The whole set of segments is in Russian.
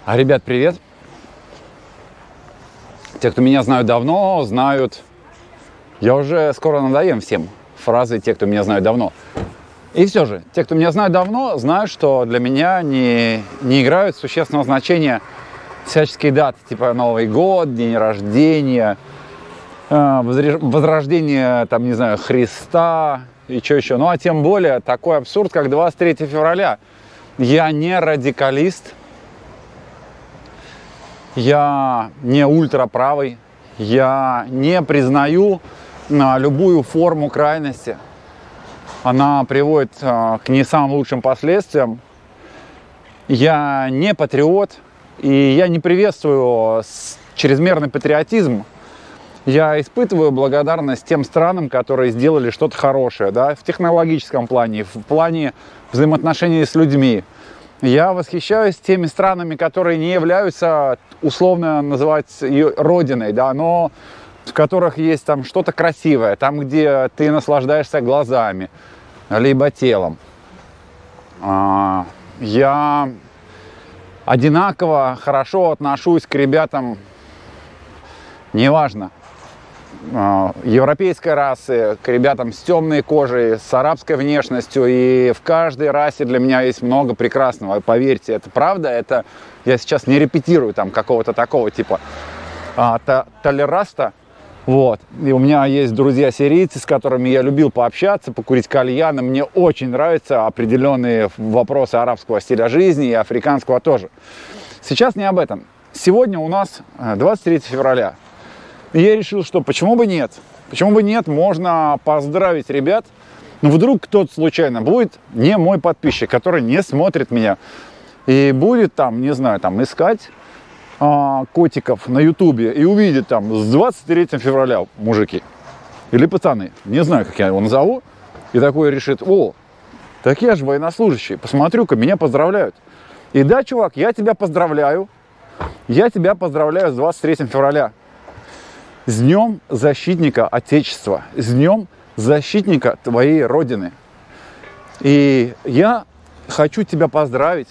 Ребят, привет! Те, кто меня знают давно, знают... Я уже скоро надоем всем фразой «те, кто меня знают давно». И все же, те, кто меня знают давно, знают, что для меня не играют существенного значения всяческие даты, типа Новый год, день рождения, возрождение, там, не знаю, Христа и что еще. Ну, а тем более такой абсурд, как 23 февраля. Я не радикалист. Я не ультраправый, я не признаю любую форму крайности. Она приводит к не самым лучшим последствиям. Я не патриот, и я не приветствую чрезмерный патриотизм. Я испытываю благодарность тем странам, которые сделали что-то хорошее, да, в технологическом плане, в плане взаимоотношений с людьми. Я восхищаюсь теми странами, которые не являются, условно называть ее родиной, да, но в которых есть там что-то красивое, там, где ты наслаждаешься глазами, либо телом. Я одинаково хорошо отношусь к ребятам, неважно, европейской расы, к ребятам с темной кожей, с арабской внешностью, и в каждой расе для меня есть много прекрасного. Поверьте, это правда, это я сейчас не репетирую там какого-то такого типа толераста. Вот. И у меня есть друзья-сирийцы, с которыми я любил пообщаться, покурить кальян. Мне очень нравятся определенные вопросы арабского стиля жизни и африканского тоже. Сейчас не об этом. Сегодня у нас 23 февраля. И я решил, что почему бы нет? Почему бы нет? Можно поздравить ребят. Но вдруг кто-то случайно будет не мой подписчик, который не смотрит меня. И будет там, не знаю, там искать котиков на ютубе и увидит там с 23 февраля мужики. Или пацаны. Не знаю, как я его назову. И такой решит: о, так я же военнослужащий. Посмотрю-ка, меня поздравляют. И да, чувак, я тебя поздравляю. Я тебя поздравляю с 23 февраля. С Днем Защитника Отечества, с Днем Защитника твоей Родины. И я хочу тебя поздравить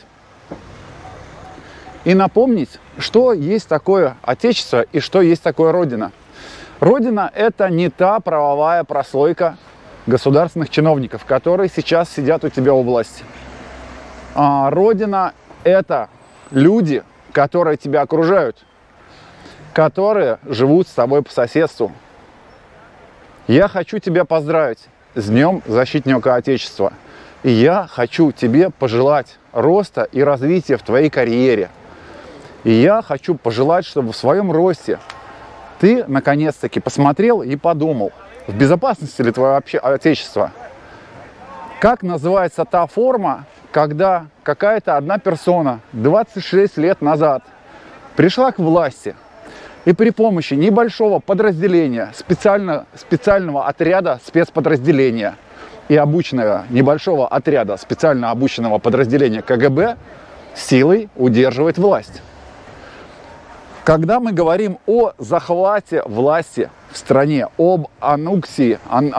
и напомнить, что есть такое Отечество и что есть такое Родина. Родина – это не та правовая прослойка государственных чиновников, которые сейчас сидят у тебя у власти. А Родина – это люди, которые тебя окружают, которые живут с тобой по соседству. Я хочу тебя поздравить с Днем Защитника Отечества. И я хочу тебе пожелать роста и развития в твоей карьере. И я хочу пожелать, чтобы в своем росте ты наконец-таки посмотрел и подумал, в безопасности ли твое Отечество. Как называется та форма, когда какая-то одна персона 26 лет назад пришла к власти, и при помощи небольшого подразделения, специального отряда спецподразделения и обученного небольшого отряда специально обученного подразделения КГБ силой удерживает власть. Когда мы говорим о захвате власти в стране, об аннексии,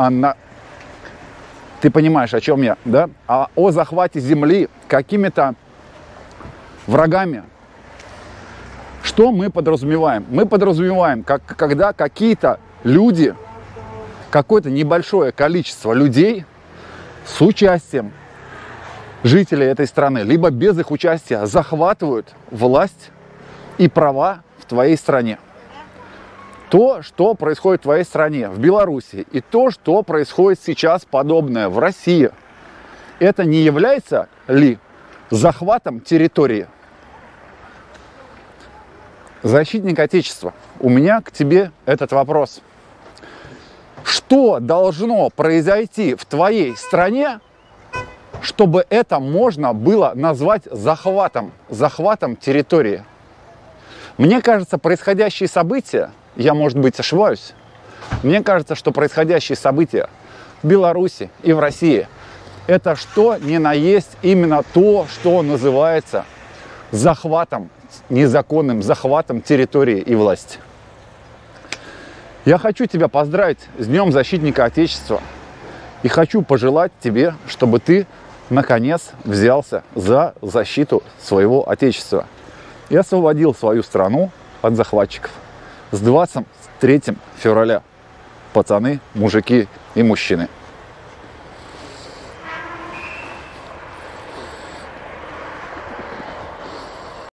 ты понимаешь, о чем я, да? О захвате земли какими-то врагами, что мы подразумеваем? Мы подразумеваем, когда какие-то люди, какое-то небольшое количество людей с участием жителей этой страны, либо без их участия, захватывают власть и права в твоей стране. То, что происходит в твоей стране, в Беларуси, и то, что происходит сейчас подобное в России, это не является ли захватом территории? Защитник Отечества, у меня к тебе этот вопрос. Что должно произойти в твоей стране, чтобы это можно было назвать захватом территории? Мне кажется, происходящие события, я, может быть, ошибаюсь, мне кажется, что происходящие события в Беларуси и в России – это что ни на есть именно то, что называется захватом, незаконным захватом территории и власти. Я хочу тебя поздравить с Днем Защитника Отечества и хочу пожелать тебе, чтобы ты наконец взялся за защиту своего Отечества. и освободил свою страну от захватчиков. С 23 февраля, пацаны, мужики и мужчины.